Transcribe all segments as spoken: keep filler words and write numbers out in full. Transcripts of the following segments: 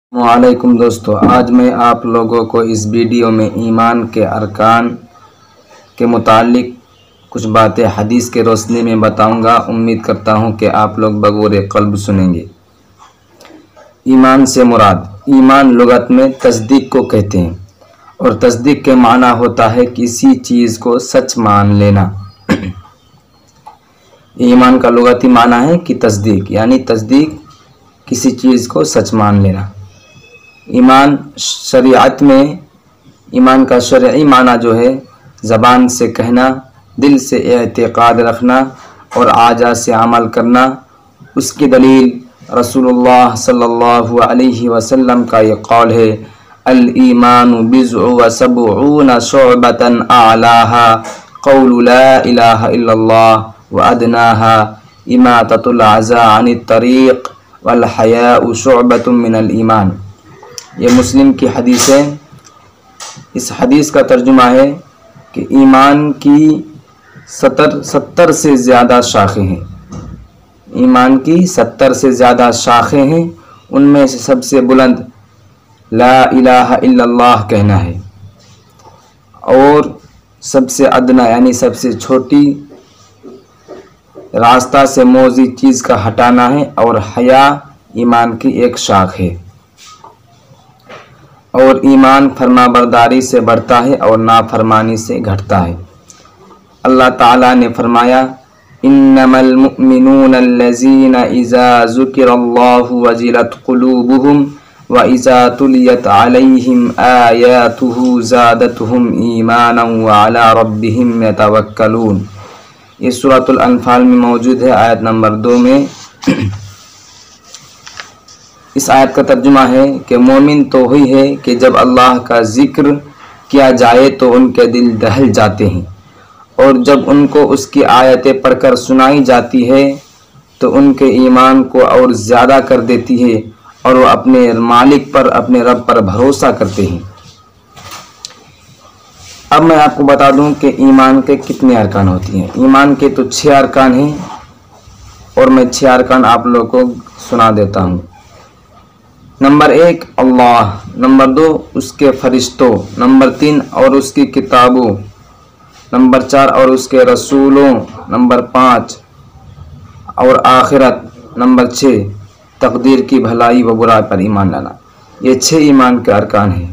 وعلیکم دوستو، آج میں آپ لوگوں کو اس ویڈیو میں ایمان کے ارکان کے متعلق کچھ باتیں حدیث کے روشنی میں بتاؤں گا۔ امید کرتا ہوں کہ آپ لوگ بغور قلب سنیں گے۔ ایمان سے مراد، ایمان لغت میں تصدیق کو کہتے ہیں، اور تصدیق کے معنی ہوتا ہے کسی چیز کو سچ مان لینا۔ ایمان کا لغتی معنی ہے کہ تصدیق، یعنی تصدیق کسی چیز کو سچ مان لینا۔ ایمان شریعت میں ایمان کا شرعی معنی جو ہے زبان سے کہنا، دل سے اعتقاد رکھنا اور اعضاء سے عمل کرنا۔ اس کی دلیل رسول اللہ صلی اللہ علیہ وسلم کا یہ قول ہے: الایمان بضع و سبعون شعبۃ اعلاها قول لا الہ الا اللہ وادناها اماطۃ الاذى عن الطریق والحیاء شعبۃ من الایمان۔ یہ مسلم کی حدیث ہے۔ اس حدیث کا ترجمہ ہے کہ ایمان کی ستر ستر سے زیادہ شاخیں ہیں۔ ایمان کی ستر سے زیادہ شاخیں ہیں، ان میں سے سب سے بلند لا الہ الا اللہ کہنا ہے، اور سب سے ادنا یعنی سب سے چھوٹی راستہ سے موذی چیز کا ہٹانا ہے، اور حیا ایمان کی ایک شاخ ہے۔ اور ایمان فرما برداری سے بڑھتا ہے اور نافرمانی سے گھٹتا ہے۔ اللہ تعالیٰ نے فرمایا: انما المؤمنون الذین اذا ذکر اللہ وجلت قلوبهم واذا تلیت علیہم آیاتہ زادتہم ایمانا وعلی ربہم یتوکلون۔ یہ سورۃ الانفال میں موجود ہے، آیت نمبر دو میں۔ اس آیت کا ترجمہ ہے کہ مومن تو وہی ہے کہ جب اللہ کا ذکر کیا جائے تو ان کے دل دہل جاتے ہیں، اور جب ان کو اس کی آیتیں پڑھ کر سنائی جاتی ہے تو ان کے ایمان کو اور زیادہ کر دیتی ہے، اور وہ اپنے مالک پر، اپنے رب پر بھروسہ کرتے ہیں۔ اب میں آپ کو بتا دوں کہ ایمان کے کتنے ارکان ہوتی ہیں۔ ایمان کے تو چھ ارکان ہیں، اور میں چھ ارکان آپ لوگوں کو سنا دیتا ہوں۔ نمبر ایک اللہ، نمبر دو اس کے فرشتوں، نمبر تین اور اس کی کتابوں، نمبر چار اور اس کے رسولوں، نمبر پانچ اور آخرت، نمبر چھ تقدیر کی بھلائی و برائی پر ایمان لانا۔ یہ چھ ایمان کے ارکان ہیں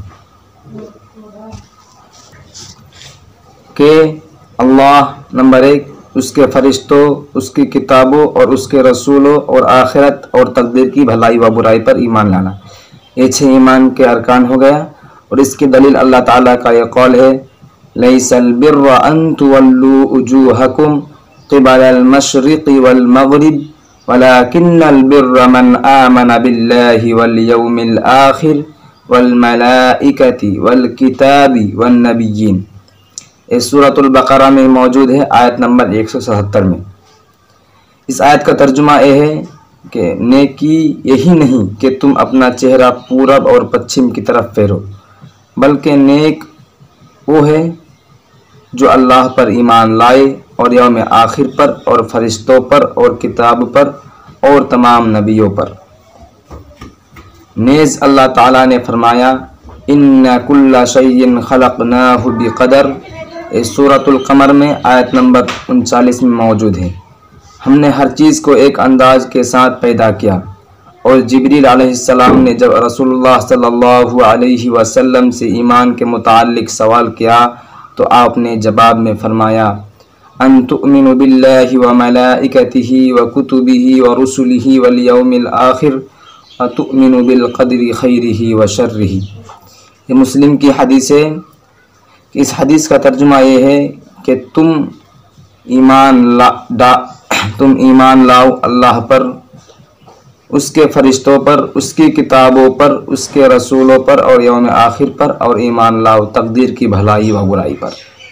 کہ اللہ نمبر ایک، اس کے فرشتوں، اس کی کتابوں اور اس کے رسولوں اور آخرت اور تقدیر کی بھلائی و برائی پر ایمان لانا۔ یہ چھ ایمان کے ارکان ہو گیا، اور اس کی دلیل اللہ تعالیٰ کا یہ قول ہے: لیس البر ان تولوا وجوہکم قبل المشرق والمغرب ولکن البر من آمن باللہ والیوم الآخر والملائکۃ والکتاب والنبیین۔ یہ سورۃ البقرہ میں موجود ہے، آیت نمبر ایک سو ستہتر میں۔ اس آیت کا ترجمہ یہ ہے کہ نیکی یہی نہیں کہ تم اپنا چہرہ پورب اور پچھم کی طرف پھیرو، بلکہ نیک وہ ہے جو اللہ پر ایمان لائے اور یوم آخر پر اور فرشتوں پر اور کتاب پر اور تمام نبیوں پر۔ نیز اللہ تعالیٰ نے فرمایا: ان کل شیء خلقناہ بقدر۔ اس سورۃ القمر میں آیت نمبر انچالیس میں موجود ہے۔ ہم نے ہر چیز کو ایک انداز کے ساتھ پیدا کیا، اور جبریل علیہ السلام نے جب رسول اللہ صلی اللہ علیہ وسلم سے ایمان کے متعلق سوال کیا تو آپ نے جواب میں فرمایا: ان تؤمنوا باللہ وملائکتہ وکتبہ ورسلہ والیوم الآخر وتؤمنوا بالقدر خیرہ وشرہ۔ یہ مسلم کی حدیث ہے۔ اس حدیث کا ترجمہ یہ ہے کہ تم ایمان لا دا تم ایمان لاؤ اللہ پر، اس کے فرشتوں پر، اس کی کتابوں پر، اس کے رسولوں پر اور یوم آخر پر، اور ایمان لاؤ تقدیر کی بھلائی و برائی پر۔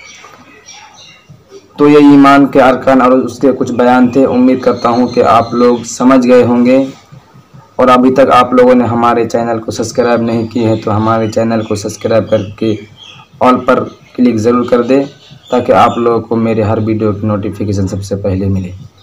تو یہ ایمان کے ارکان اور اس کے کچھ بیان تھے۔ امید کرتا ہوں کہ آپ لوگ سمجھ گئے ہوں گے، اور ابھی تک آپ لوگوں نے ہمارے چینل کو سبسکرائب نہیں کی ہے تو ہمارے چینل کو سبسکرائب کر کے آل پر کلک ضرور کر دیں، تاکہ آپ لوگوں کو میرے ہر ویڈیو کی نوٹیفیکیشن سب سے پہلے ملے۔